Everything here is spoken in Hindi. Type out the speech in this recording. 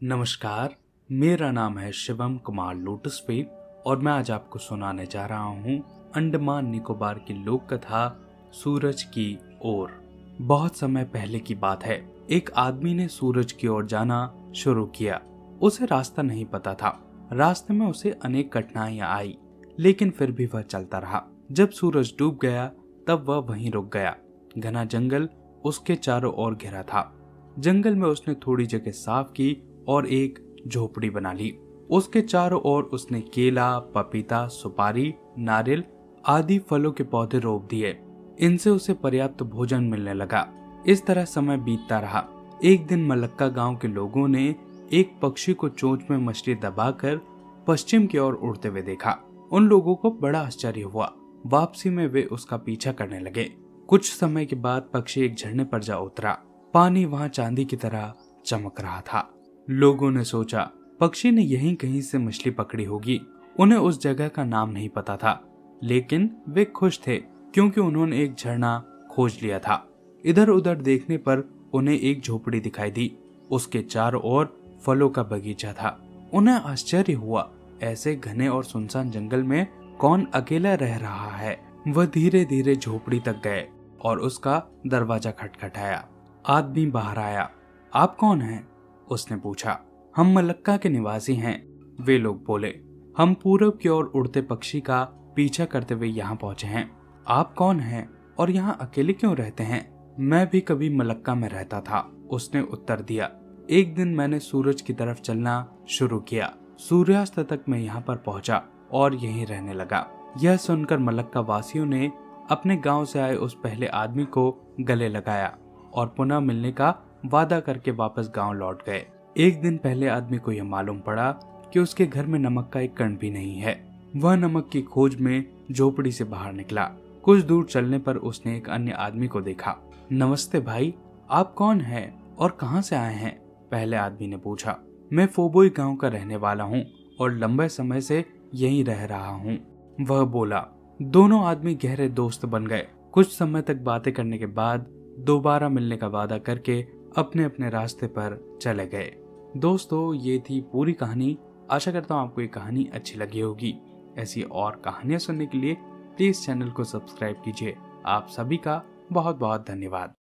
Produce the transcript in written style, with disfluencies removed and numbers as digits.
नमस्कार, मेरा नाम है शिवम कुमार लोटस पे और मैं आज आपको सुनाने जा रहा हूँ अंडमान निकोबार की लोक कथा सूरज की ओर। बहुत समय पहले की बात है। एक आदमी ने सूरज की ओर जाना शुरू किया। उसे रास्ता नहीं पता था। रास्ते में उसे अनेक कठिनाइयां आई, लेकिन फिर भी वह चलता रहा। जब सूरज डूब गया तब वह वहीं रुक गया। घना जंगल उसके चारों ओर घिरा था। जंगल में उसने थोड़ी जगह साफ की और एक झोपड़ी बना ली। उसके चारों ओर उसने केला, पपीता, सुपारी, नारियल आदि फलों के पौधे रोप दिए। इनसे उसे पर्याप्त भोजन मिलने लगा। इस तरह समय बीतता रहा। एक दिन मलक्का गांव के लोगों ने एक पक्षी को चोंच में मछली दबाकर पश्चिम की ओर उड़ते हुए देखा। उन लोगों को बड़ा आश्चर्य हुआ। वापसी में वे उसका पीछा करने लगे। कुछ समय के बाद पक्षी एक झरने पर जा उतरा। पानी वहां चांदी की तरह चमक रहा था। लोगों ने सोचा पक्षी ने यहीं कहीं से मछली पकड़ी होगी। उन्हें उस जगह का नाम नहीं पता था, लेकिन वे खुश थे क्योंकि उन्होंने एक झरना खोज लिया था। इधर उधर देखने पर उन्हें एक झोपड़ी दिखाई दी। उसके चारों ओर फलों का बगीचा था। उन्हें आश्चर्य हुआ, ऐसे घने और सुनसान जंगल में कौन अकेला रह रहा है। वह धीरे धीरे झोपड़ी तक गए और उसका दरवाजा खटखटाया। आदमी बाहर आया। आप कौन हैं? उसने पूछा। हम मलक्का के निवासी हैं, वे लोग बोले। हम पूरब की ओर उड़ते पक्षी का पीछा करते हुए यहाँ पहुंचे हैं। आप कौन हैं और यहाँ अकेले क्यों रहते हैं? मैं भी कभी मलक्का में रहता था, उसने उत्तर दिया। एक दिन मैंने सूरज की तरफ चलना शुरू किया। सूर्यास्त तक मैं यहाँ पर पहुंचा और यहीं रहने लगा। यह सुनकर मलक्का वासियों ने अपने गाँव से आए उस पहले आदमी को गले लगाया और पुनः मिलने का वादा करके वापस गांव लौट गए। एक दिन पहले आदमी को यह मालूम पड़ा कि उसके घर में नमक का एक कण भी नहीं है। वह नमक की खोज में झोपड़ी से बाहर निकला। कुछ दूर चलने पर उसने एक अन्य आदमी को देखा। नमस्ते भाई, आप कौन हैं और कहां से आए हैं? पहले आदमी ने पूछा। मैं फोबोई गांव का रहने वाला हूं और लंबे समय से यहीं रह रहा हूं, वह बोला। दोनों आदमी गहरे दोस्त बन गए। कुछ समय तक बातें करने के बाद दोबारा मिलने का वादा करके अपने अपने रास्ते पर चले गए। दोस्तों, ये थी पूरी कहानी। आशा करता हूँ आपको ये कहानी अच्छी लगी होगी। ऐसी और कहानियां सुनने के लिए प्लीज चैनल को सब्सक्राइब कीजिए। आप सभी का बहुत बहुत धन्यवाद।